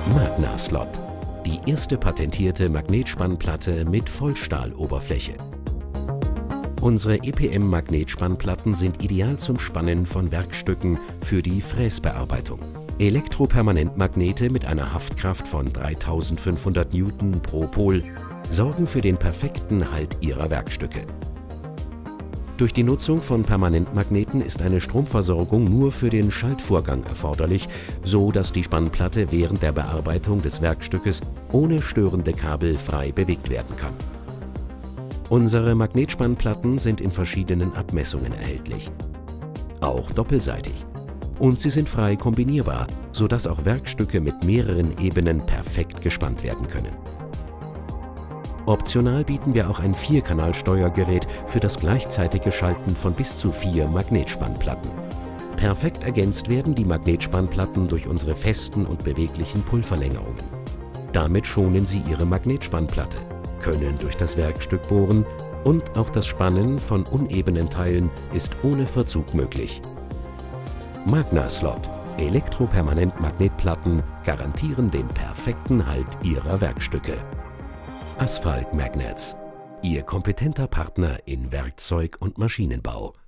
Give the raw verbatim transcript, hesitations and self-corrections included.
Magna-Slot, die erste patentierte Magnetspannplatte mit Vollstahloberfläche. Unsere E P M-Magnetspannplatten sind ideal zum Spannen von Werkstücken für die Fräsbearbeitung. Elektropermanentmagnete mit einer Haftkraft von dreitausendfünfhundert Newton pro Pol sorgen für den perfekten Halt Ihrer Werkstücke. Durch die Nutzung von Permanentmagneten ist eine Stromversorgung nur für den Schaltvorgang erforderlich, so dass die Spannplatte während der Bearbeitung des Werkstückes ohne störende Kabel frei bewegt werden kann. Unsere Magnetspannplatten sind in verschiedenen Abmessungen erhältlich, auch doppelseitig. Und sie sind frei kombinierbar, sodass auch Werkstücke mit mehreren Ebenen perfekt gespannt werden können. Optional bieten wir auch ein Vierkanalsteuergerät für das gleichzeitige Schalten von bis zu vier Magnetspannplatten. Perfekt ergänzt werden die Magnetspannplatten durch unsere festen und beweglichen Pulverlängerungen. Damit schonen Sie Ihre Magnetspannplatte, können durch das Werkstück bohren und auch das Spannen von unebenen Teilen ist ohne Verzug möglich. Magna-Slot, Elektropermanentmagnetplatten garantieren den perfekten Halt Ihrer Werkstücke. Asphalt Magnets, Ihr kompetenter Partner in Werkzeug und Maschinenbau.